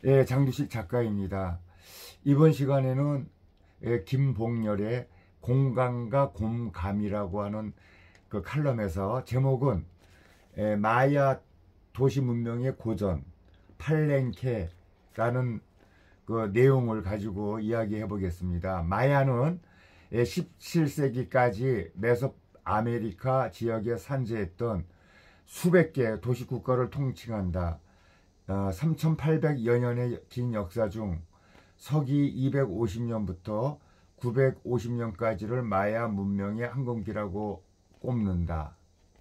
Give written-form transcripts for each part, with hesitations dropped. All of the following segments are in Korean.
예, 장두식 작가입니다. 이번 시간에는 김봉렬의 공감과 곰감이라고 하는 그 칼럼에서 제목은 마야 도시 문명의 고전 팔렌케라는 그 내용을 가지고 이야기해 보겠습니다. 마야는 17세기까지 메소아메리카 지역에 산재했던 수백 개 도시 국가를 통칭한다. 3800여 년의 긴 역사 중 서기 250년부터 950년까지를 마야 문명의 황금기라고 꼽는다.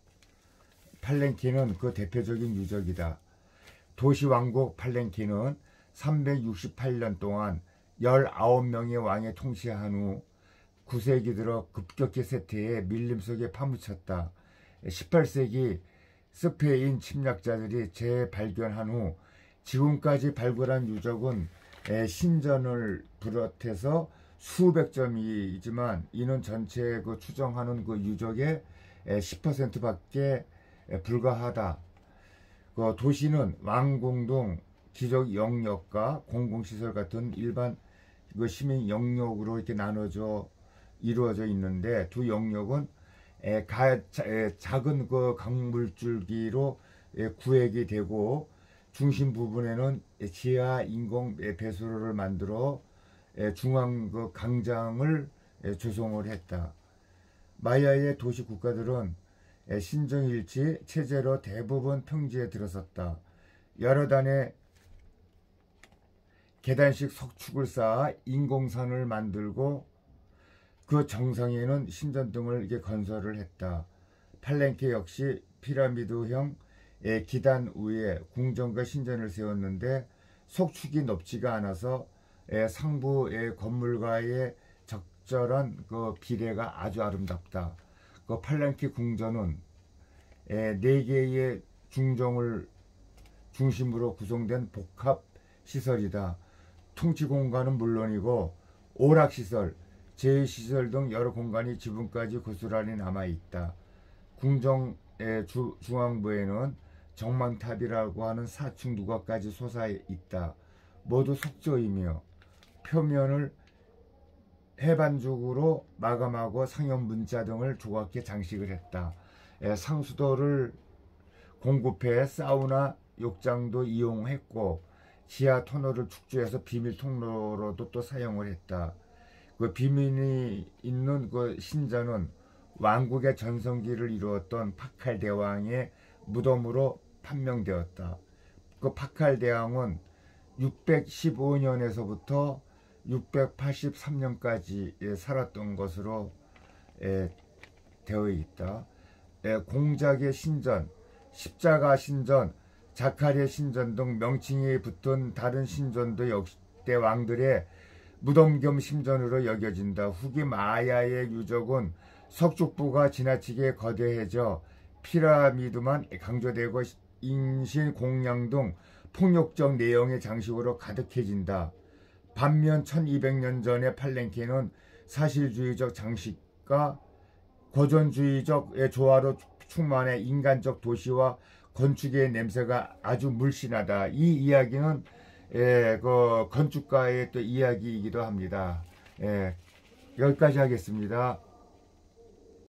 팔렌케는 그 대표적인 유적이다. 도시왕국 팔렌케는 368년 동안 19명의 왕이 통치한 후 9세기 들어 급격히 쇠퇴해 밀림 속에 파묻혔다. 18세기 스페인 침략자들이 재발견한 후 지금까지 발굴한 유적은 신전을 비롯해서 수백 점이지만 이는 전체 그 추정하는 그 유적의 10%밖에 불과하다. 그 도시는 왕궁동, 기적 영역과 공공시설 같은 일반 그 시민 영역으로 이렇게 나눠져 이루어져 있는데 두 영역은 작은 그 강물줄기로 구획이 되고 중심 부분에는 지하 인공 배수로를 만들어 중앙 그 강장을 조성을 했다. 마야의 도시 국가들은 신정일치 체제로 대부분 평지에 들어섰다. 여러 단의 계단식 석축을 쌓아 인공산을 만들고 그 정상에는 신전 등을 이렇게 건설을 했다. 팔렌케 역시 피라미드형 기단 위에 궁전과 신전을 세웠는데 석축이 높지가 않아서 상부의 건물과의 적절한 그 비례가 아주 아름답다. 그 팔렌케 궁전은 4개의 중정을 중심으로 구성된 복합 시설이다. 통치 공간은 물론이고 오락시설, 제시설 등 여러 공간이 지금까지 고스란히 남아있다. 궁정의 중앙부에는 정망탑이라고 하는 4층 누각까지 솟아있다. 모두 석조이며 표면을 해반죽으로 마감하고 상형 문자 등을 조각해 장식을 했다. 상수도를 공급해 사우나 욕장도 이용했고 지하 터널을 축조해서 비밀 통로로도 또 사용을 했다. 그 비밀이 있는 그 신전은 왕국의 전성기를 이루었던 파칼 대왕의 무덤으로 판명되었다. 그 파칼 대왕은 615년에서부터 683년까지 살았던 것으로 되어 있다. 공작의 신전, 십자가 신전, 자카리아 신전 등 명칭이 붙은 다른 신전도 역대 왕들의 무덤 겸 신전으로 여겨진다. 후기 마야의 유적은 석축부가 지나치게 거대해져 피라미드만 강조되고 인신 공양 등 폭력적 내용의 장식으로 가득해진다. 반면 1200년 전의 팔렌케는 사실주의적 장식과 고전주의적 조화로 충만해 인간적 도시와 건축의 냄새가 아주 물씬하다. 이 이야기는 그 건축가의 또 이야기이기도 합니다. 여기까지 하겠습니다.